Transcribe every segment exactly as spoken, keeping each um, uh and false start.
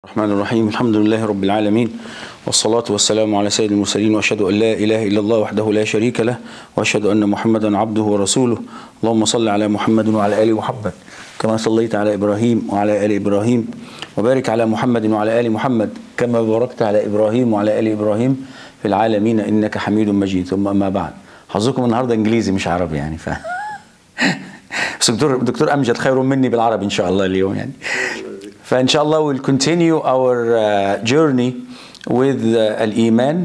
الرحمن الرحيم الحمد لله رب العالمين والصلاة والسلام على سيد المرسلين وأشهد أن لا إله إلا الله وحده لا شريك له وأشهد أن محمدا عبده ورسوله. اللهم صل على محمد وعلى آل محمد كما صليت على إبراهيم وعلى آل إبراهيم وبارك على محمد وعلى آل محمد كما باركت على إبراهيم وعلى آل إبراهيم في العالمين إنك حميد مجيد. ثم أما بعد، حظكم النهارده إنجليزي مش عربي يعني ف بس دكتور دكتور أمجد خير مني بالعربي إن شاء الله اليوم يعني. فإن شاء الله we'll continue our uh, journey with uh, Al-Eman.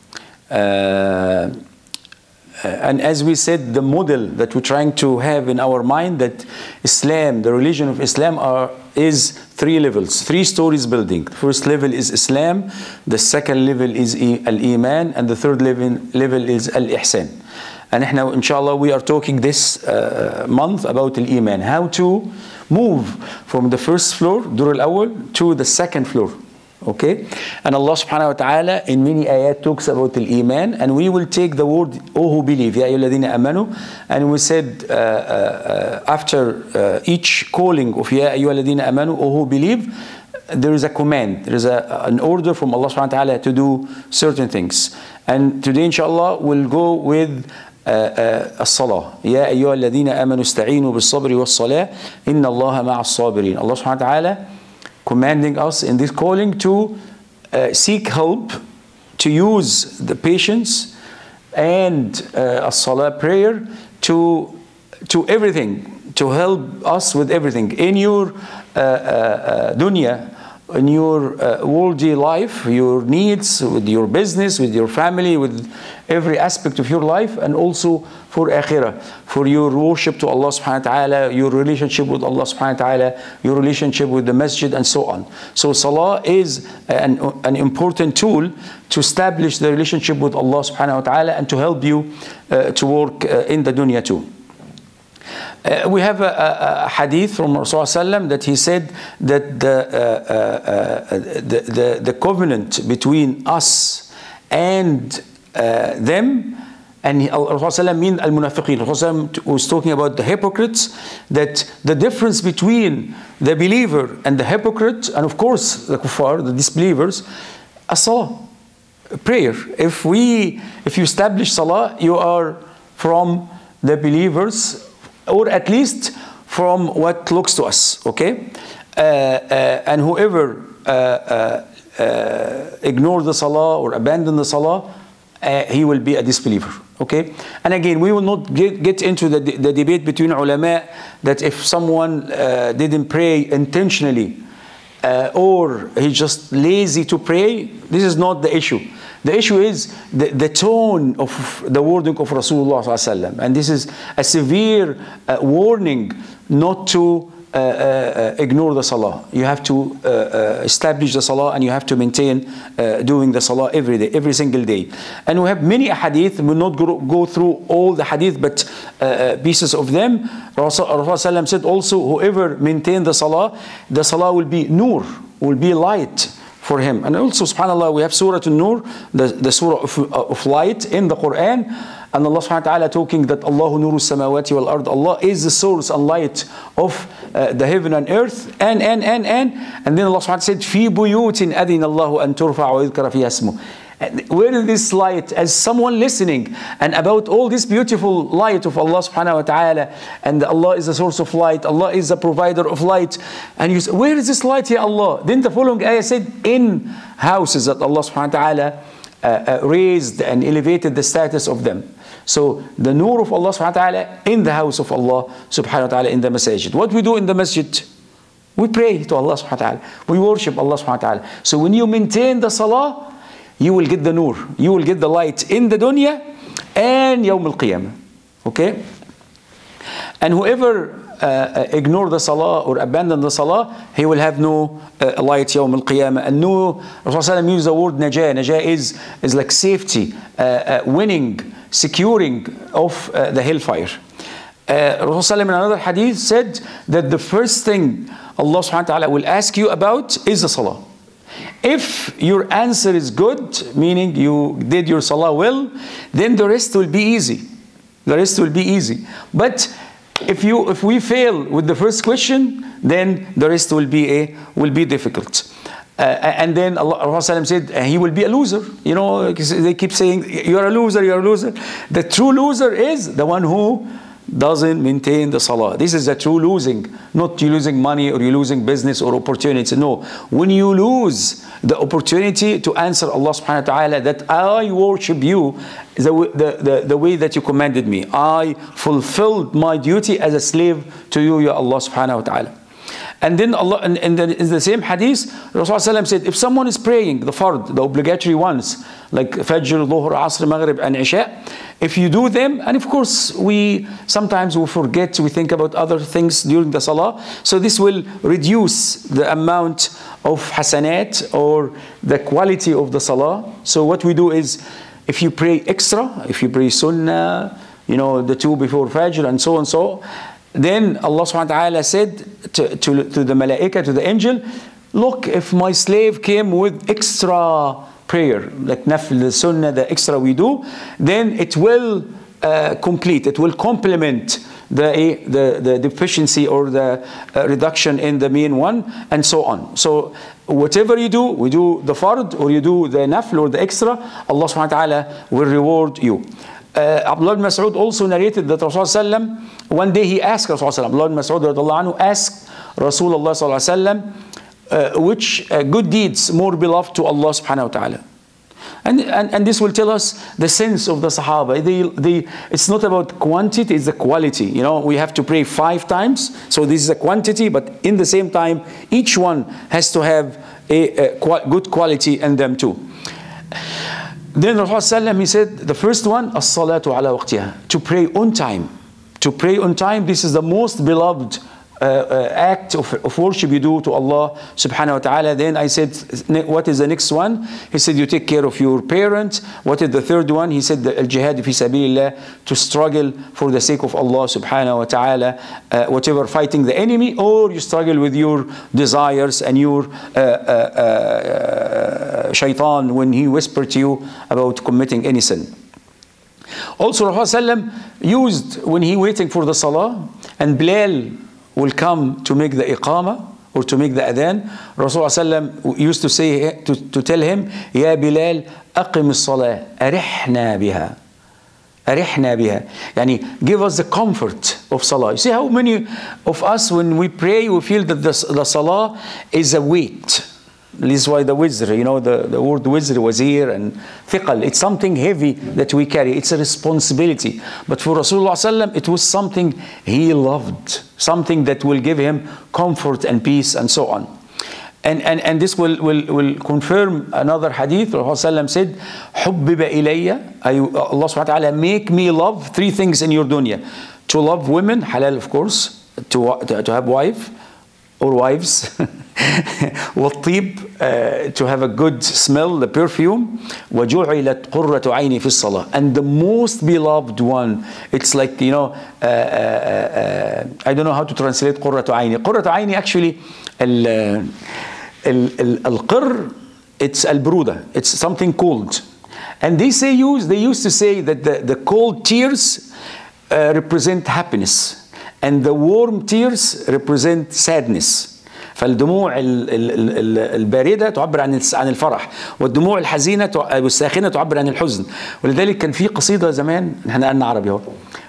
Uh, and as we said, the model that we're trying to have in our mind, that Islam, the religion of Islam are, is three levels, three stories building. The first level is Islam, the second level is Al-Eman, and the third level, level is Al-Ihsan. And now, inshallah, we are talking this uh, month about Al-Eman, how to move from the first floor, Dur al-Awwal, to the second floor. Okay? And Allah subhanahu wa ta'ala in many ayat talks about Al-Iman, and we will take the word, oh who believe, Ya ayyuhalladhina amanu, and we said uh, uh, after uh, each calling of Ya ayyuhalladhina amanu, oh who believe, there is a command, there is a, an order from Allah subhanahu wa ta'ala to do certain things. And today inshallah we'll go with الصلاة يا أيها الذين آمنوا استعينوا بالصبر والصلاة إن الله مع الصابرين. Allah subhanahu wa ta'ala commanding us in this calling to uh, seek help, to use the patience and uh, as-salah prayer to, to everything, to help us with everything in your uh, uh, dunya, in your uh, worldly life, your needs, with your business, with your family, with every aspect of your life, and also for akhirah, for your worship to Allah subhanahu wa ta'ala, your relationship with Allah subhanahu wa ta'ala, your relationship with the masjid, and so on. So salah is an, an important tool to establish the relationship with Allah subhanahu wa ta'ala and to help you uh, to work uh, in the dunya too. Uh, we have a, a, a hadith from Rasulullah that he said that the, uh, uh, uh, the, the, the covenant between us and uh, them, and Rasulullah mean al-munafiqeen. Rasulullah was talking about the hypocrites, that the difference between the believer and the hypocrite, and of course the kuffar, the disbelievers, a salah, prayer. If we, if you establish salah, you are from the believers, or at least from what looks to us, okay? Uh, uh, and whoever uh, uh, uh, ignore the salah or abandon the salah, uh, he will be a disbeliever, okay? And again, we will not get, get into the, the debate between ulama that if someone uh, didn't pray intentionally uh, or he's just lazy to pray, this is not the issue. The issue is the, the tone of the wording of Rasulullah sallallahu alaihi wasallam, and this is a severe uh, warning not to uh, uh, ignore the salah. You have to uh, uh, establish the salah, and you have to maintain uh, doing the salah every day, every single day. And we have many hadith. We will not go, go through all the hadith, but uh, pieces of them. Rasulullah said also, whoever maintain the salah, the salah will be nur, will be light for him. And also, subhanAllah, we have Surah An-Nur, the, the surah of, of light in the Quran, and Allah subhanahu wa ta'ala talking that Allahu nuru samawati wal ard, Allah is the source and light of uh, the heaven and earth, and, and, and, and, and then Allah subhanahu wa ta'ala said, fi buyutin adina Allahu an turfa wa yudhkara fiha ismuh. Where is this light? As someone listening, and about all this beautiful light of Allah subhanahu wa ta'ala, and Allah is the source of light, Allah is the provider of light, and you say, where is this light, Ya Allah? Then the following ayah said, in houses that Allah subhanahu wa ta'ala uh, uh, raised and elevated the status of them. So the nur of Allah subhanahu wa ta'ala in the house of Allah subhanahu wa ta'ala, in the masjid. What we do in the masjid? We pray to Allah subhanahu wa ta'ala. We worship Allah subhanahu wa ta'ala. So when you maintain the salah, you will get the nur, you will get the light in the dunya and yawm al-qiyamah, okay? And whoever uh, ignore the salah or abandon the salah, he will have no uh, light yawm al-qiyamah. And no, Rasulullah used the word najah. Najah is, is like safety, uh, uh, winning, securing of uh, the hellfire. Uh, Rasulullah in another hadith said that the first thing Allah subhanahu wa ta'ala will ask you about is the salah. If your answer is good, meaning you did your salah well, then the rest will be easy. The rest will be easy. But if you if we fail with the first question, then the rest will be a will be difficult. Uh, and then Allah said uh, he will be a loser. You know, they keep saying you're a loser, you're a loser. The true loser is the one who doesn't maintain the salah. This is the true losing. Not you losing money or you losing business or opportunity. No. When you lose the opportunity to answer Allah subhanahu wa ta'ala that I worship you the, the, the, the way that you commanded me. I fulfilled my duty as a slave to you, ya Allah subhanahu wa ta'ala. And then Allah, in, in, the, in the same hadith, Rasulullah said, if someone is praying the fard, the obligatory ones, like Fajr, Dhuhr, Asr, Maghrib, and Isha, if you do them, and of course, we sometimes we forget, we think about other things during the Salah, so this will reduce the amount of hasanat or the quality of the Salah. So what we do is, if you pray extra, if you pray Sunnah, you know, the two before Fajr, and so and so, then Allah subhanahu wa ta'ala said to, to, to the malaika, to the angel, look, if my slave came with extra prayer, like nafl, the sunnah, the extra we do, then it will uh, complete, it will complement the, the, the deficiency or the uh, reduction in the main one, and so on. So whatever you do, we do the fard, or you do the nafl or the extra, Allah subhanahu wa ta'ala will reward you. Uh, Abdullah ibn Mas'ud also narrated that Rasulullah one day he asked Rasulullah, Abdullah ibn Mas'ud anhu asked Rasulullah sallallahu uh, which uh, good deeds more beloved to Allah subhanahu wa ta'ala. And, and, and this will tell us the sense of the Sahaba. They, they, it's not about quantity, it's the quality. You know, we have to pray five times, so this is a quantity, but in the same time, each one has to have a, a qu good quality in them too. Then Rasulullah he said, the first one, as-salatu ala waqtiha, to pray on time. To pray on time, this is the most beloved uh, uh, act of, of worship you do to Allah subhanahu wa ta'ala. Then I said, what is the next one? He said, you take care of your parents. What is the third one? He said, the al-jihad fi sabilillah, to struggle for the sake of Allah subhanahu wa ta'ala, uh, whatever, fighting the enemy, or you struggle with your desires and your uh, uh, uh, shaitan when he whispered to you about committing any sin. Also, Rasulullah used, when he waiting for the salah, and Bilal will come to make the iqamah, or to make the adhan, Rasulullah used to say, to, to tell him, Ya Bilal, aqim as-salah, arihna biha. Arihna biha. Yani, give us the comfort of salah. You see how many of us, when we pray, we feel that the, the salah is a weight. This is why the wizr, you know, the, the word wizr, wazir, and thiqal, it's something heavy that we carry. It's a responsibility. But for Rasulullah, it was something he loved, something that will give him comfort and peace and so on. And, and, and this will, will, will confirm another hadith. Rasulullah said, حُبِّبَ إِلَيَّ, Allah subhanahu wa ta'ala, make me love three things in your dunya. To love women, halal of course, to, to, to have wife, or wives, والطيب, uh, to have a good smell, the perfume, وَجُعِلَتْ قُرَّةُ عَيْنِي فِي الصَّلَاةِ, and the most beloved one, it's like, you know, uh, uh, uh, I don't know how to translate قُرَّةُ عَيْنِي. قُرَّةُ عَيْنِي actually, al-qir, it's al-bruda, it's something cold. And they say use, they used to say that the, the cold tears uh, represent happiness, and the warm tears represent sadness. فالدموع الباردة تعبر عن عن الفرح، والدموع الحزينة والساخنة تعبر عن الحزن. ولذلك كان في قصيدة زمان، احنا قلنا عربي اهو،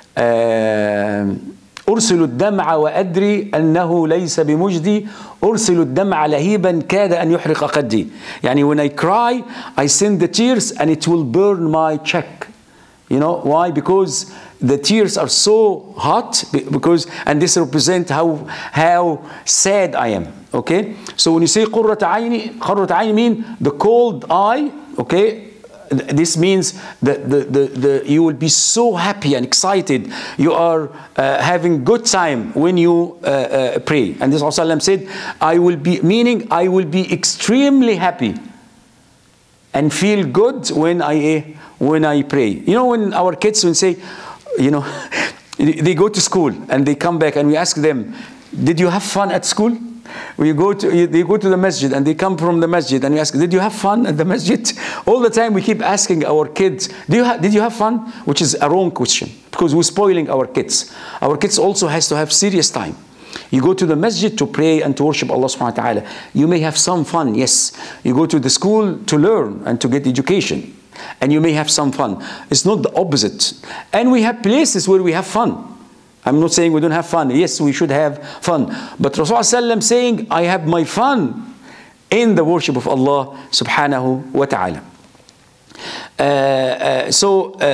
أرسل الدمع وأدري أنه ليس بمجدي، أرسل الدمع لهيبا كاد أن يحرق قدي. يعني when I cry, I send the tears and it will burn my cheek. You know why? Because the tears are so hot, because, and this represents how how sad I am. Okay, so when you say قرة عيني, قرة عيني mean the cold eye. Okay, this means that the, the, the, you will be so happy and excited. You are uh, having good time when you uh, uh, pray. And this Rasulullah said, I will be, meaning I will be extremely happy and feel good when I when I pray. You know, when our kids will say, you know, they go to school and they come back and we ask them, did you have fun at school? We go to, they go to the masjid and they come from the masjid and we ask, did you have fun at the masjid? All the time we keep asking our kids, do you did you have fun? Which is a wrong question, because we're spoiling our kids. Our kids also has to have serious time. You go to the masjid to pray and to worship Allah subhanahu wa ta'ala. You may have some fun, yes. You go to the school to learn and to get education. And you may have some fun. It's not the opposite. And we have places where we have fun. I'm not saying we don't have fun. Yes, we should have fun. But Rasulullah saying, I have my fun in the worship of Allah subhanahu wa ta'ala. Uh, uh, so uh,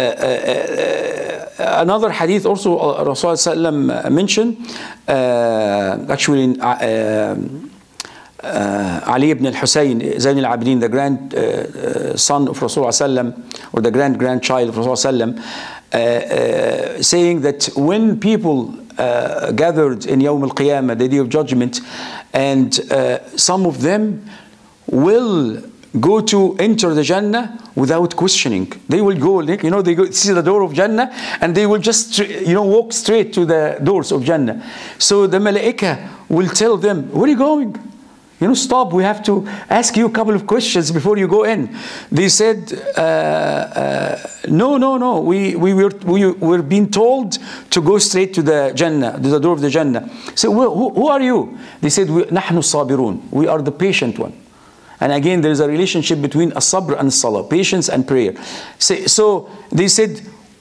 uh, uh, another hadith also uh, Rasulullah mentioned, uh, actually in uh, uh, Ali ibn al-Husayn, Zayn al-Abidin, the grand uh, uh, son of Rasulullah or the grand grandchild of Rasulullah, uh, uh, saying that when people uh, gathered in Yawm al-Qiyamah, the day of judgment, and uh, some of them will go to enter the Jannah without questioning. They will go, you know, they go see the door of Jannah and they will just, you know, walk straight to the doors of Jannah. So the Malaika will tell them, where are you going? You know, stop, we have to ask you a couple of questions before you go in. They said, uh, uh, no, no, no, we, we, were, we were being told to go straight to the Jannah, to the door of the Jannah. So who, who are you? They said, نحن الصابرون. We are the patient one. And again, there is a relationship between as-sabr and as-salah, patience and prayer. So, so they said,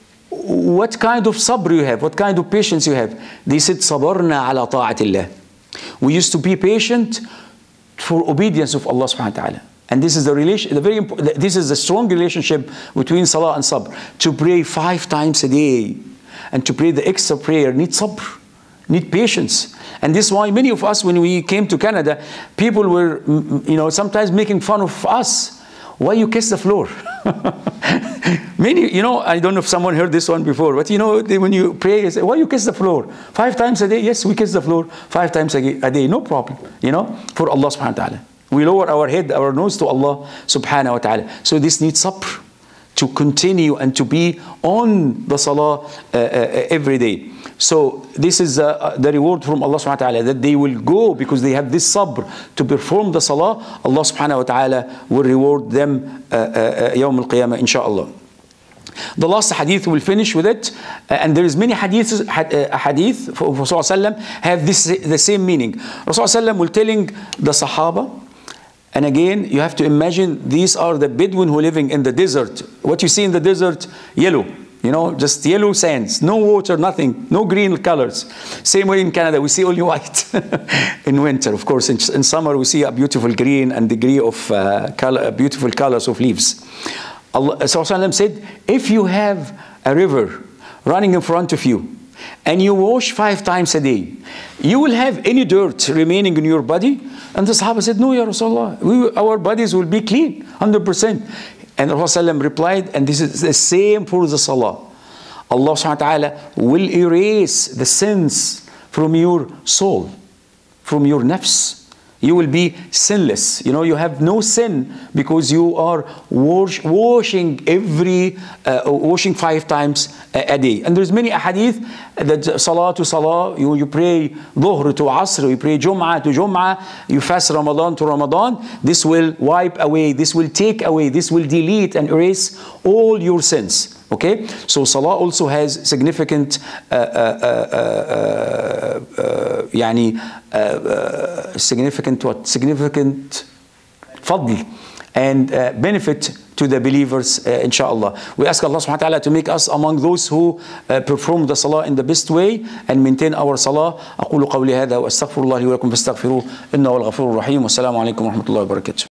what kind of sabr you have? What kind of patience you have? They said, sabarna ala ta'atillah. We used to be patient for obedience of Allah subhanahu wa ta'ala. And this is the relation, the very important, this is the strong relationship between salah and sabr. To pray five times a day and to pray the extra prayer need sabr, need patience. And this is why many of us, when we came to Canada, people were, you know, sometimes making fun of us. Why you kiss the floor? Many, you know, I don't know if someone heard this one before, but you know, they, when you pray, you say, why you kiss the floor? Five times a day? Yes, we kiss the floor five times a day, no problem, you know, for Allah subhanahu wa ta'ala. We lower our head, our nose to Allah subhanahu wa ta'ala. So this needs sabr to continue and to be on the salah uh, uh, every day. So this is uh, the reward from Allah subhanahu wa ta'ala, that they will go because they have this sabr to perform the salah. Allah subhanahu wa ta'ala will reward them uh, uh, Yawm al-Qiyamah, inshaAllah. The last hadith will finish with it, uh, and there is many hadiths, uh, hadith for Rasulullah have this the same meaning. Rasulullah will telling the Sahaba, and again you have to imagine these are the Bedouin who are living in the desert. What you see in the desert, yellow. You know, just yellow sands, no water, nothing, no green colors. Same way in Canada, we see only white in winter. Of course, in, in summer we see a beautiful green and degree of uh, color, beautiful colors of leaves. Allah Rasulullah said, if you have a river running in front of you and you wash five times a day, you will have any dirt remaining in your body? And the Sahaba said, no, Ya Rasulullah, we, our bodies will be clean, one hundred percent. And Rasulullah replied, and this is the same for the salah. Allah subhanahu wa ta'ala will erase the sins from your soul, from your nafs. You will be sinless. You know, you have no sin because you are wash, washing every, uh, washing five times a, a day. And there's many ahadith that salah to salah, you, you pray dhuhr to asr, you pray jum'ah to jum'ah, you fast Ramadan to Ramadan. This will wipe away, this will take away, this will delete and erase all your sins. Okay, so salah also has significant, uh, uh, uh, uh, uh, yani, uh, uh, significant what? Significant fadl and uh, benefit to the believers, uh, inshallah. We ask Allah subhanahu wa ta'ala to make us among those who uh, perform the salah in the best way and maintain our salah. أقول قولي هذا وأستغفر الله لي ولكم فاستغفروه إنه هو الغفور الرحيم والسلام عليكم ورحمة الله وبركاته.